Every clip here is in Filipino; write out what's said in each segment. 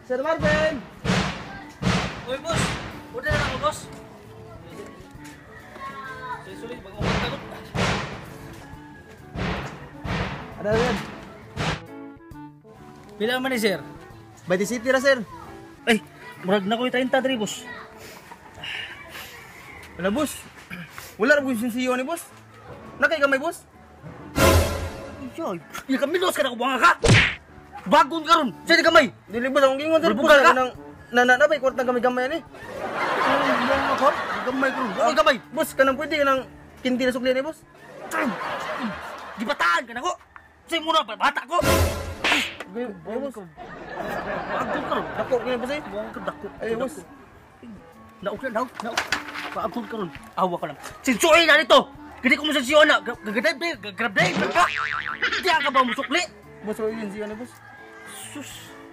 Sir Marvin! Uy, boss! Order na ako, boss! Sorry, bago magtagot. Ano yan? Pila man ni, sir? By the city ra, sir. Ay, murag na ko yung 30, boss. Wala, boss. Wala ra po yung siyo ni boss. Nakay kamay, boss. Yoy, yung kami los ka na kubanga ka! Bagon ka ron! Saan yung kamay? Dili, boss. Ang gingon, sir. Bulbugan ka? Nananabay, kuwart ng kamay-kamay yan eh. Ang ako? Gamay ko ron. Ang gamay! Boss, kanang pwede ka ng kinti na sukli ni boss. Gibataan ka na ko! Sa'yo muna, bata ko! Ay, boss. Bagon ka ron. Dako, ganyan, boss eh. Buwang ka, dako. Ay, boss. Naog na, naog. Bagon ka ron. Awa ka lang. Sinsuoy na nito! Hindi ko mo sinsuoy na. Grab-day ka! Hindi ka ba musukli? Boss, wala yun siyo ni boss. Sus!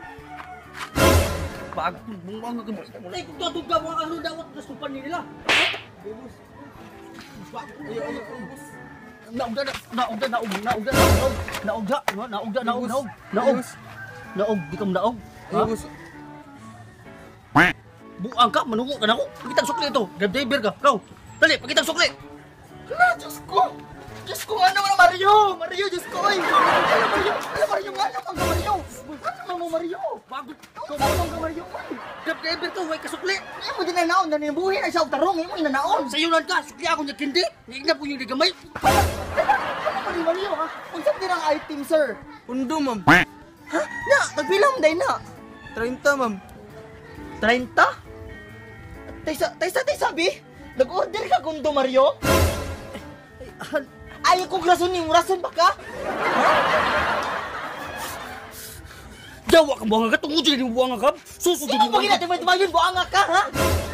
Bagon, buwang ka mo. Ay, kung tatugga mo ang dawat na supan nila. Boss. Bagon. Ay, boss. Naog, di ka naog. Ay, boss. Buang ka, manungo ka na ako. Pakitang sukli ito. Grab-driver ka. Kau, dali, pakitang sukli. Hala, Diyos ko! Diyos ko, ano naman Mario! Mario, Diyos ko! Ay! Ano Mario? Ano Mario nga naman ka Mario? Ano mo Mario? Bagot. Ikaw naman ka Mario? Grab-driver ka, huwag kasukli. Ay mo din na naon, nanibuhin na siya og tarong, ay mo inanaon. Sayunan ka, sukli ako niya kindi. Iignap ko yung ligamay. Ano pa ni Mario ha? Kung saan din ang item, sir? Undo, ma'am. Ha? Na, nagbilang day na. 30, ma'am. 30? Tay sabi? Nag-order ka kundo Mario? Ayaw kong rason ni mo, rason ba ka? Jawa ka buwang ka, tungod dyan yung buwang ka. Susod Sino ba ginatibay yun? Buanga ka, ha?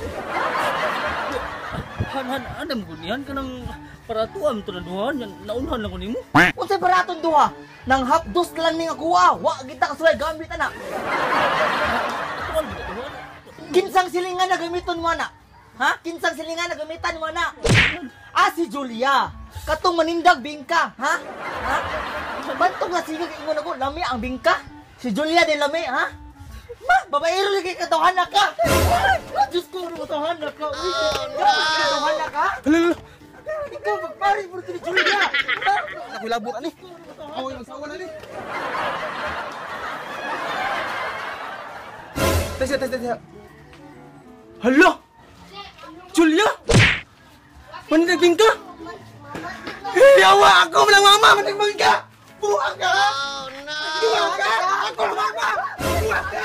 Anam ko niyan ka ng paratuan to na duhan. Naunhan lang ko ni mo. Kung sa'y baraton duha, nang hapdos na lang ni nga kuha, wa kita kasuway gamit na. Kinsang silingan na gamiton mo na. Ha? Kinsang silingan na gamitan mo na. Ah, si Julia. Katong manindag bingka, ha? Ha? Bantong na sige ingon ako, lami ang bingka. Si Julia din lami, ha? Ma, babaero lagi katawahan na ka. Diyos ko, katawahan na ka. Uy, katawahan na ka? Hala. Ikaw, magpari mo si Julia. Ako labot, ani. Ako yung asawa na, ani. Tesa. Hala! Julia! Maninagbing ka? Yawa! Ako lang mama! Maninagbing ka! Buwag ka! Oh no! Buwag ka! Ako lang mama! Buwag ka!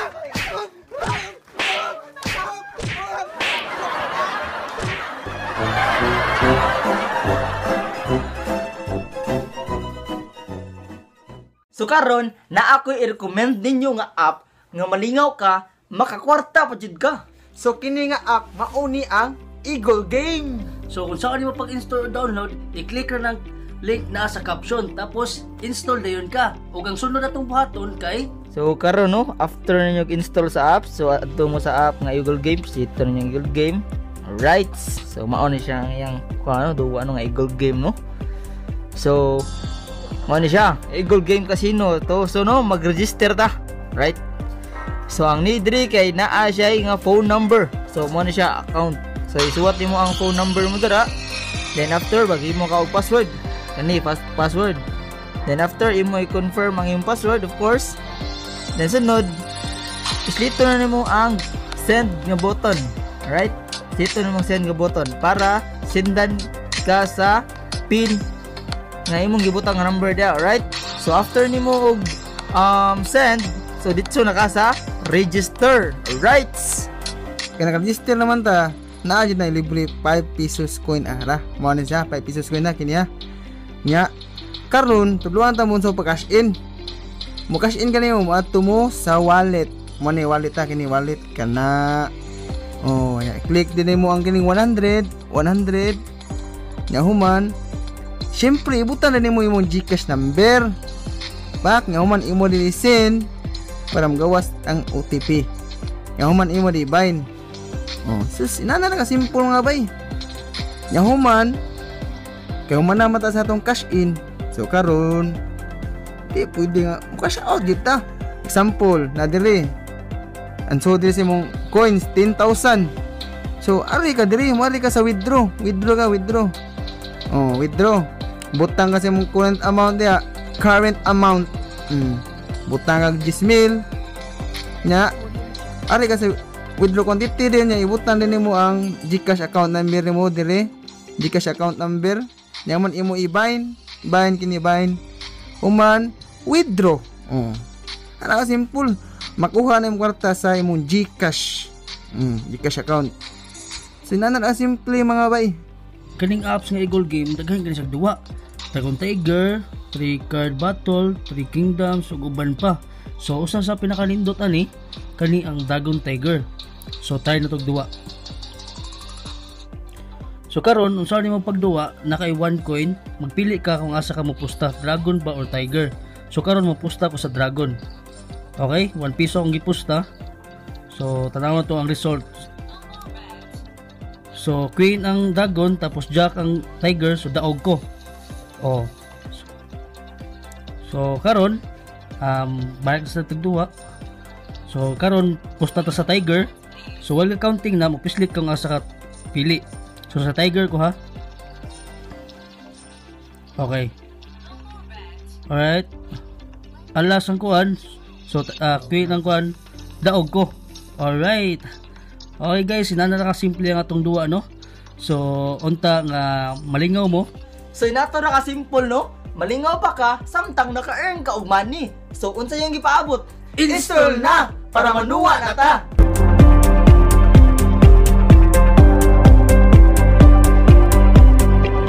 So karon, na ako i-recommend ninyo nga app nga malingaw ka, makakwarta pa jud ka. So kini nga app, mauni ang Eagle Game. So kung saan mo pag-install o download, i-click na ng link na sa caption. Tapos install na yun ka. Huwag ang sunod na itong buhaton kay So karon no, after ninyo install sa app, so adto mo sa app nga Eagle Game, dito ninyo Eagle Game. Alright. So mao ni siya yang ano do ano nga Eagle Game no. So mao ni siya, Eagle Game Casino to. So no, mag-register ta. Right? So ang need diri kay naa siya nga phone number. So mao ni siya account. So isuwat nimo ang phone number mo dira. Then after bagi mo ka og password. Kani password. Then after imo i-confirm ang imong password of course. Then sunod islito na nimo ang send nga button. Alright? Dito na mong send nga button para sendan ka sa pin nga imong gibutang nga number dia. Alright? So after nimo og send, so dito na ka sa register. Alright? Kaya naka-register naman ta. Naa jud na libre 5 pesos coin ara. Mao ni siya 5 pesos coin na kini ha. Nya karon tudloan ta mo sa pag-cash in. Mo cash in kaniyo mo adto mo sa wallet. Mo ni wallet ta kini wallet kana. Oh, ya click din mo ang kining 100. Nya human. Syempre ibutan na nimo imong GCash number. Bak nga human imo dilisin para magawas ang OTP. Nya human imo di bind. Oh, sus inana na ka simple nga bay. Nya human kay human na mata sa atong cash in. So karon di pwede nga cash out gid ta. Example, na diri And so diri sa imong coins 10,000. So ari ka diri, mo ari ka sa withdraw. Withdraw. Oh, withdraw. Butang ka sa imong current amount dia, current amount. Butang kag 10,000. Nya ari ka sa withdraw quantity din nya ibutang din nimo ang GCash account number nimo dire. GCash account number. Nya man imo i-bind kini uman withdraw. Oh. Ana ka simple. Makuha na yung kwarta sa imong GCash. GCash account. Sinanan na simple mga bay. Kaning apps nga Eagle Game, daghan kini sa duwa. Dragon Tiger, 3 Card Battle, 3 Kingdoms, ug uban pa. So usa sa pinakanindot ani kani ang Dragon Tiger. So try na tog duwa. So karon unsa nimo pagduwa, nakay 1 coin, magpili ka kung asa ka mo pusta, Dragon ba or Tiger. So karon mo pusta ko sa Dragon. Okay, 1 piso ang gipusta. So tanawan to ang result. So Queen ang Dragon tapos Jack ang Tiger, so daog ko. Oh. So karon balik sa tagduwa. So karon pusta ta sa Tiger. So while counting na magpislit kung asa ka pili. So sa Tiger ko ha. Okay. Alright. Alas ang kuan. So Queen ang kuan daog ko. Alright. Okay guys, sinana na kasimple ang atong duwa no. So unta nga malingaw mo. So inato na ka-simple no. Malingaw pa ka samtang naka-earn ka og money. So unsa yung gipaabot? Install na para manuwa na ta.